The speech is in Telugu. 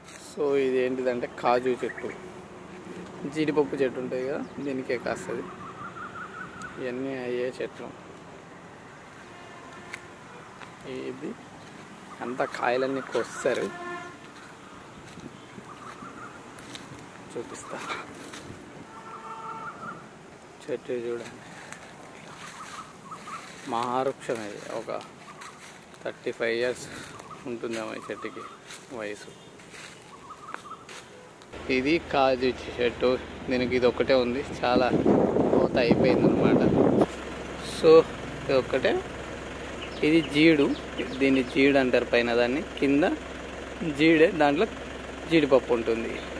సో ఇది ఏంటిదంటే కాజు చెట్టు, జీడిపప్పు చెట్టు ఉంటుంది కదా, దీనికే కాస్తుంది. ఇవన్నీ అయ్యే చెట్లు. ఇది అంతా కాయలన్నీ కోస్తారు. చూపిస్తా. చెట్టు చూడండి, మహావృక్షం. ఇది ఒక 35 years ఉంటుందేమో ఈ చెట్టుకి వయసు. ఇది కాజు చెట్టు. దీనికి ఇది ఒక్కటే ఉంది, చాలా కోత అయిపోయింది అనమాట. సో ఇది ఒక్కటే. ఇది జీడు, దీన్ని జీడు అంటారు పైన, దాన్ని కింద జీడే, దాంట్లో జీడిపప్పు ఉంటుంది.